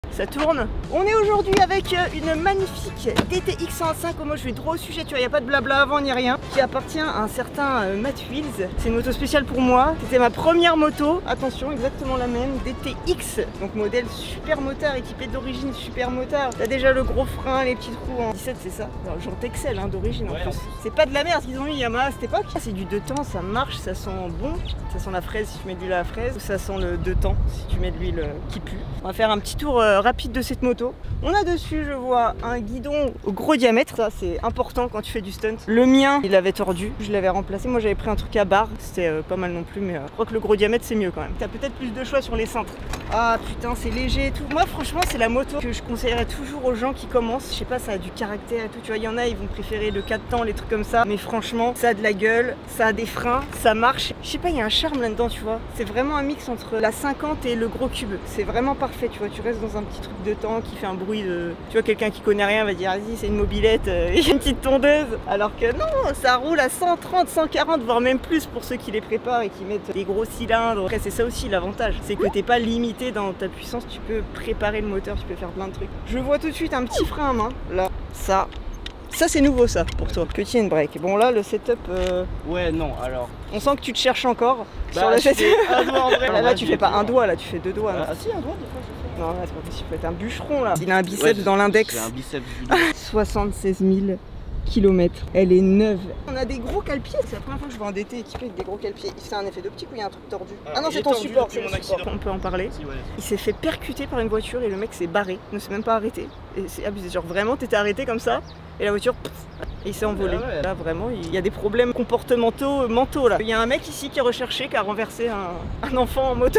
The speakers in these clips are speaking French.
Ça tourne. On est aujourd'hui avec une magnifique DTX 125. Moi je vais droit au sujet, tu vois, il n'y a pas de blabla avant ni rien. Qui appartient à un certain Matt Wheels. C'est une moto spéciale pour moi. C'était ma première moto. Attention, exactement la même. DTX. Donc modèle super motard, équipé d'origine super motard. T'as déjà le gros frein, les petits trous en 17, c'est ça. Genre Excel hein, d'origine en plus. C'est pas de la merde qu'ils ont eu Yamaha à cette époque. C'est du 2 temps, ça marche, ça sent bon. Ça sent la fraise si tu mets de l'huile à la fraise. Ou ça sent le 2 temps si tu mets de l'huile qui pue. On va faire un petit tour rapide de cette moto. On a dessus, je vois, un guidon au gros diamètre. Ça, c'est important quand tu fais du stunt. Le mien, il avait tordu. Je l'avais remplacé. Moi, j'avais pris un truc à barre. C'était pas mal non plus, mais je crois que le gros diamètre, c'est mieux quand même. T'as peut-être plus de choix sur les cintres. Ah putain, c'est léger et tout. Moi, franchement, c'est la moto que je conseillerais toujours aux gens qui commencent. Je sais pas, ça a du caractère et tout. Tu vois, il y en a, ils vont préférer le 4 temps, les trucs comme ça. Mais franchement, ça a de la gueule, ça a des freins, ça marche. Je sais pas, il y a un charme là-dedans, tu vois. C'est vraiment un mix entre la 50 et le gros cube. C'est vraiment parfait, tu vois. Tu restes dans un petit truc de temps qui fait un bruit de... Tu vois, quelqu'un qui connaît rien va dire vas-y, c'est une mobilette et une petite tondeuse. Alors que non, ça roule à 130, 140, voire même plus pour ceux qui les préparent et qui mettent des gros cylindres. Après, c'est ça aussi l'avantage. C'est que t'es pas limité dans ta puissance, tu peux préparer le moteur, tu peux faire plein de trucs. Je vois tout de suite un petit frein à main. Là, ça c'est nouveau ça pour toi. Petit handbrake. Bon là le setup Ouais non alors. On sent que tu te cherches encore sur Bah, la chaise. Un doigt en vrai. Là tu fais pas un doigt, là tu fais 2 doigts. Ah si, un doigt des fois je fais. Non là c'est pas possible, t'es un bûcheron là. Il a un biceps dans l'index. J'ai un biceps 76 000 km. Elle est neuve. On a des gros cale-pieds. C'est la première fois que je vois un DT équipé avec des gros cale-pieds. C'est un effet d'optique ou il y a un truc tordu? Ah non, c'est ton support, c'est mon accident. On peut en parler. Si, ouais. Il s'est fait percuter par une voiture et le mec s'est barré. Il ne s'est même pas arrêté. Et c'est abusé. Genre vraiment, t'étais arrêté comme ça et la voiture et il s'est envolé. Ah ouais. Là vraiment, il y a des problèmes comportementaux mentaux là. Il y a un mec ici qui est recherché, qui a renversé un enfant en moto.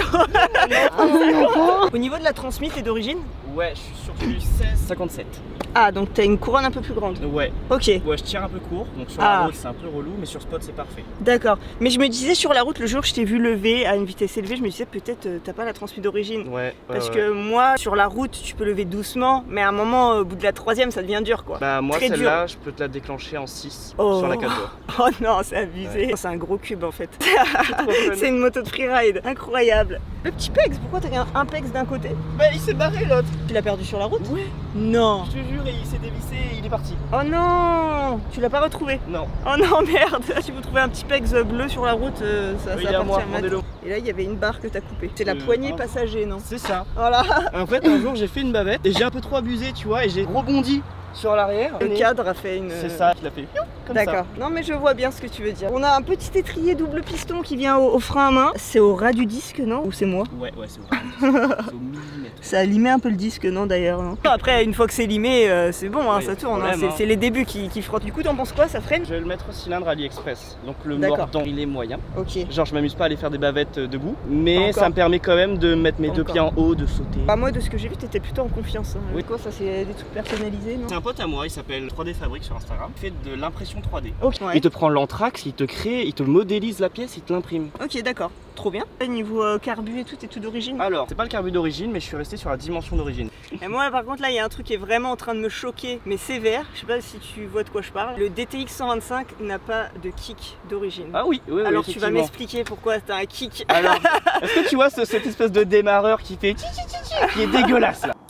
Au niveau de la transmise, t'es d'origine? Ouais, je suis sur du 1657. Ah, donc t'as une couronne un peu plus grande. Ouais. Ok. Ouais, je tire un peu court, donc sur la route c'est un peu relou, mais sur spot c'est parfait. D'accord. Mais je me disais sur la route, le jour où je t'ai vu lever à une vitesse élevée, je me disais peut-être t'as pas la transmise d'origine. Ouais. Parce que moi, sur la route, tu peux lever doucement, mais à un moment, au bout de la 3e, ça devient dur quoi. Bah moi Très celle-là, je peux te la déclencher en 6 Oh. sur la 4 voies. Oh non, c'est abusé. C'est un gros cube en fait. C'est C'est une moto de freeride. Incroyable. Le petit Pex, pourquoi t'as un Pex d'un côté? Bah il s'est barré l'autre. Tu l'as perdu sur la route? Ouais. Non. Je te jure, il s'est dévissé et il est parti. Oh non. Tu l'as pas retrouvé? Non. Oh non, merde. Si vous trouvez un petit Pex bleu sur la route, ça Il est à moi, appartient à Matt. rendez-le. Et là, il y avait une barre que t'as coupée. C'est la poignée passager, non? C'est ça. Voilà. En fait, un jour j'ai fait une bavette et j'ai un peu trop abusé, tu vois, et j'ai rebondi sur l'arrière. Le cadre a fait une... C'est ça, je l'ai fait comme ça. D'accord. Non mais je vois bien ce que tu veux dire. On a un petit étrier double piston qui vient au frein à main. C'est au ras du disque, non? Ou c'est moi? Ouais, c'est au millimètre. Ça a limé un peu le disque, non d'ailleurs? Après, une fois que c'est limé, c'est bon, hein, Ouais, ça tourne. problème, C'est les débuts qui frottent. Du coup, t'en penses quoi? Ça freine? Je vais le mettre au cylindre AliExpress. Donc le D'accord. mordant, il est moyen. Ok. Genre, je m'amuse pas à aller faire des bavettes debout, Pas mais encore. ça me permet quand même de mettre mes Pas deux encore. pieds en haut, de sauter. Bah, moi, de ce que j'ai vu, t'étais plutôt en confiance. Hein. Oui. Quoi, ça, c'est des trucs personnalisés, non? C'est un pote à moi, il s'appelle 3D Fabrique sur Instagram. Il fait de l'impression 3D. Ok, ouais. Il te prend l'anthrax, il te crée, il te modélise la pièce, il te l'imprime. Ok, d'accord. Trop bien. Et niveau carbu et tout, t'es tout d'origine? Alors, c'est pas le carbu d'origine, mais je suis resté sur la dimension d'origine. Et moi, par contre, là, il y a un truc qui est vraiment en train de me choquer, mais sévère. Je sais pas si tu vois de quoi je parle. Le DTX 125 n'a pas de kick d'origine. Ah oui, oui, Alors, tu vas effectivement. m'expliquer pourquoi t'as un kick. Alors, est-ce que tu vois cette espèce de démarreur qui fait qui est dégueulasse là?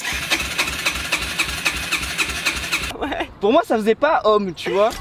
Ouais. Pour moi, ça faisait pas homme, tu vois.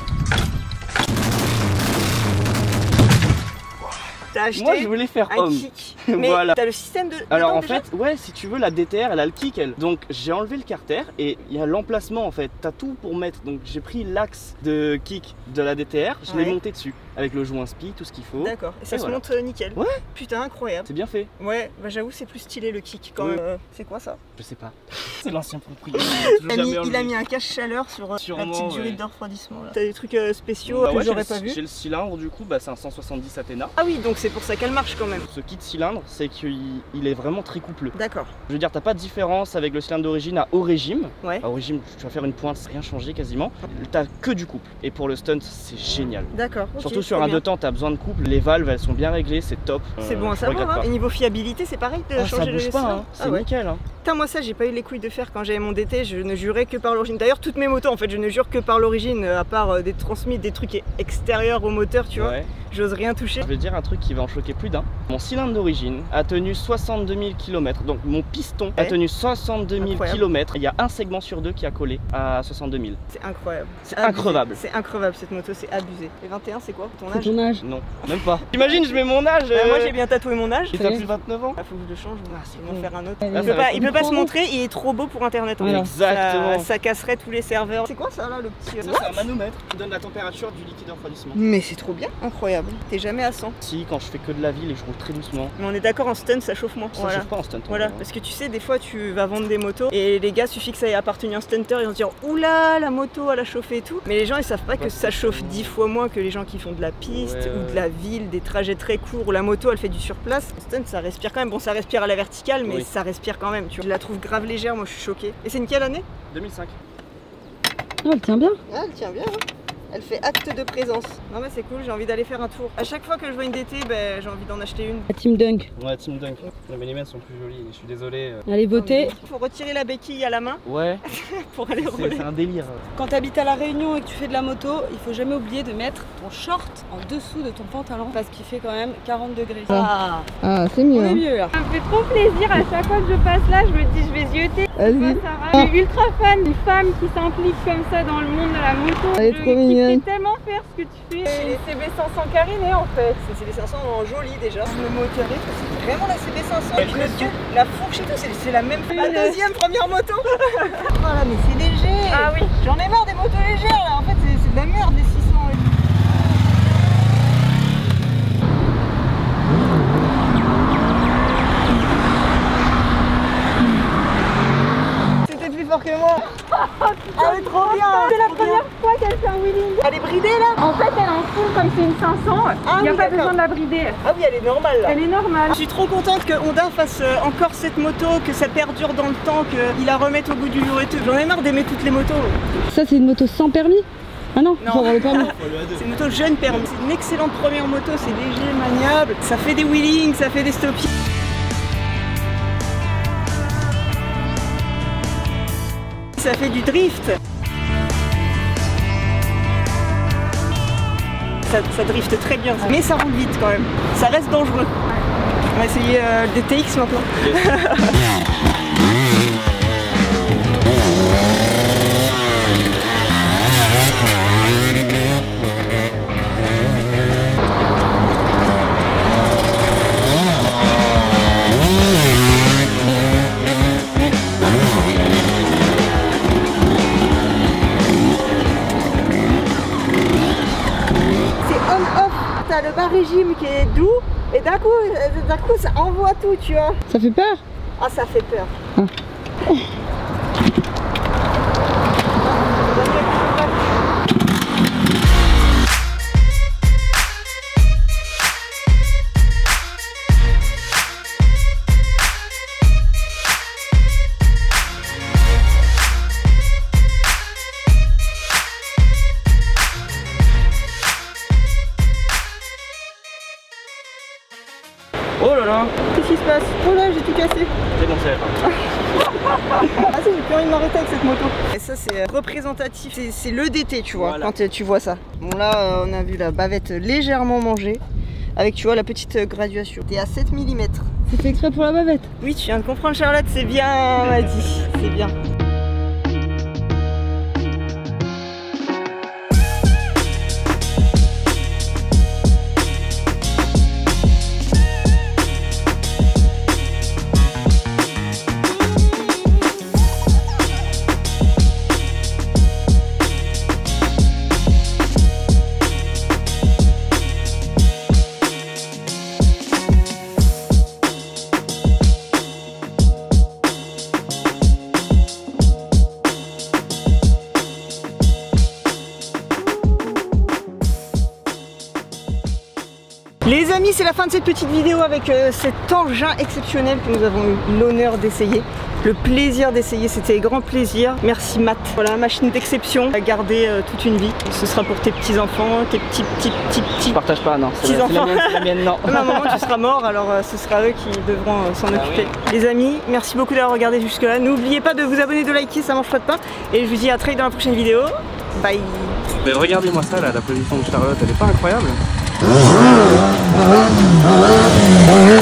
T'as acheté Moi, je voulais faire un homme. kick. Mais Voilà. t'as le système de. Alors dedans en déjà fait, ouais, si tu veux, la DTR, elle a le kick, elle. Donc j'ai enlevé le carter et il y a l'emplacement en fait. T'as tout pour mettre. Donc j'ai pris l'axe de kick de la DTR, je l'ai Ouais. monté dessus avec le joint spi, tout ce qu'il faut. D'accord. Et ça Et se voilà. monte nickel. Ouais. Putain, incroyable. C'est bien fait. Ouais, bah j'avoue, c'est plus stylé le kick quand Ouais. même. C'est quoi ça? Je sais pas. C'est l'ancien propriétaire. Il a mis un cache-chaleur sur la Sûrement, petite durée ouais. de refroidissement là. T'as des trucs spéciaux Bah que ouais, j'aurais pas vu? j'ai le cylindre du coup, bah, c'est un 170 Athena. Ah oui, donc c'est pour ça qu'elle marche quand même. Ce kit cylindre, c'est qu'il est vraiment très coupleux. D'accord. Je veux dire, t'as pas de différence avec le cylindre d'origine à haut régime. Ouais. À haut régime, tu vas faire une pointe, rien changé quasiment. T'as que du couple. Et pour le stunt, c'est génial. D'accord. ok. Surtout surtout sur un 2 temps, t'as besoin de couple, les valves elles sont bien réglées, c'est top. C'est bon à savoir, hein. Et niveau fiabilité, c'est pareil de changer ça bouge pas, hein. C'est nickel. Hein. Putain, moi ça, j'ai pas eu les couilles de faire quand j'avais mon DT, je ne jurais que par l'origine. D'ailleurs, toutes mes motos, en fait, je ne jure que par l'origine, à part des transmis, des trucs extérieurs au moteur, tu vois. J'ose rien toucher. Je vais dire un truc qui va en choquer plus d'un. Mon cylindre d'origine a tenu 62 000 km, donc mon piston a tenu 62 000 km. Il y a un segment sur 2 qui a collé à 62 000. C'est incroyable. C'est increvable. C'est increvable cette moto, c'est abusé. Et 21, c'est quoi ton âge? Ton âge? Non, même pas. T'imagines, je mets mon âge. Moi j'ai bien tatoué mon âge. T'as plus de 29 ans. Ah, faut que je le change, ils vont faire un autre. Là, il peut pas se montrer, il est trop beau pour internet. En fait. Exactement. Ça casserait tous les serveurs. C'est quoi ça là, le petit. Ça, c'est un manomètre qui donne la température du liquide de refroidissement. Mais c'est trop bien, incroyable. T'es jamais à 100. Si, quand je fais que de la ville et je roule très doucement. Mais on est d'accord, en stun ça chauffe moins. Ça chauffe pas en stunt. Voilà, parce que tu sais, des fois tu vas vendre des motos et les gars, suffit que ça ait appartenu à un stunter, ils vont se dire oula, la moto elle a chauffé et tout. Mais les gens ils savent pas que ça chauffe 10 fois moins que les gens qui font de la piste ou de la ville, des trajets très courts où la moto elle fait du surplace. Le stun ça respire quand même. Bon, ça respire à la verticale, mais ça respire quand même. Tu vois. Je la trouve grave légère, moi je suis choquée. Et c'est une quelle année? 2005. Oh, elle tient bien. Ah, elle tient bien. Hein. Elle fait acte de présence. Non mais c'est cool, j'ai envie d'aller faire un tour. À chaque fois que je vois une DT, j'ai envie d'en acheter une. La Team Dunk. Ouais, Team Dunk. Mais les miennes sont plus jolies, je suis désolé. Allez, voter. Il faut retirer la béquille à la main. Ouais. Pour aller rouler. C'est un délire. Quand tu habites à La Réunion et que tu fais de la moto, il faut jamais oublier de mettre ton short en dessous de ton pantalon parce qu'il fait quand même 40 degrés. Ah, c'est mieux. C'est mieux là. Ça me fait trop plaisir à chaque fois que je passe là, je me dis je vais zioter. Vas-y. Je suis ultra fan d'une femme qui s'implique comme ça dans le monde de la moto. Elle est trop mignonne. Je tellement faire ce que tu fais. C'est les CB500 carinés en fait. c'est les 500 en joli déjà. Le moteur et tout, c'est vraiment la CB500. Et puis le dieu, la fourche et tout, c'est la même. La deuxième, première moto. Voilà, mais c'est léger. Ah oui. J'en ai marre des motos légères là. En fait, c'est de la merde les 600. Que moi. Elle est trop bien. C'est la première fois qu'elle fait un wheeling. Elle est bridée là. En fait elle est en full comme c'est une 500. Il n'y a pas besoin de la brider. Ah oui, elle est normale là. Elle est normale. Je suis trop contente que Honda fasse encore cette moto, que ça perdure dans le temps, qu'il la remette au goût du jour et tout. J'en ai marre d'aimer toutes les motos. Ça c'est une moto sans permis? Ah non, faut avoir le permis. C'est une moto jeune permis. C'est une excellente première moto, c'est léger, maniable. Ça fait des wheelings, ça fait des stoppies. Ça fait du drift. Ça drift très bien, mais ça roule vite quand même. Ça reste dangereux. On va essayer le DTX maintenant. T'as le bas régime qui est doux et d'un coup ça envoie tout, tu vois. Ça fait peur? Ah, ça fait peur. Oh là là. Qu'est-ce qui se passe? Oh là, j'ai tout cassé. C'est bon, c'est Ah si, j'ai plus envie de m'arrêter avec cette moto. Et ça c'est représentatif, c'est le DT, tu vois, voilà. Quand tu vois ça. Bon là, on a vu la bavette légèrement mangée, avec tu vois la petite graduation. T'es à 7 mm. C'est fait exprès pour la bavette? Oui, tu viens de comprendre Charlotte, c'est bien, m'a dit, c'est bien. Les amis, c'est la fin de cette petite vidéo avec cet engin exceptionnel que nous avons eu l'honneur d'essayer. le plaisir d'essayer, c'était grand plaisir. Merci Matt. Voilà, machine d'exception à garder toute une vie. Ce sera pour tes petits-enfants, tes petits. Je partage pas, non. C'est la mienne, non. À un moment tu seras mort, alors ce sera eux qui devront s'en occuper. Oui. Les amis, merci beaucoup d'avoir regardé jusque là. N'oubliez pas de vous abonner, de liker, ça mange pas de pain. Et je vous dis à très vite dans la prochaine vidéo. Bye. Mais regardez-moi ça là, la position de Charlotte, elle est pas incroyable?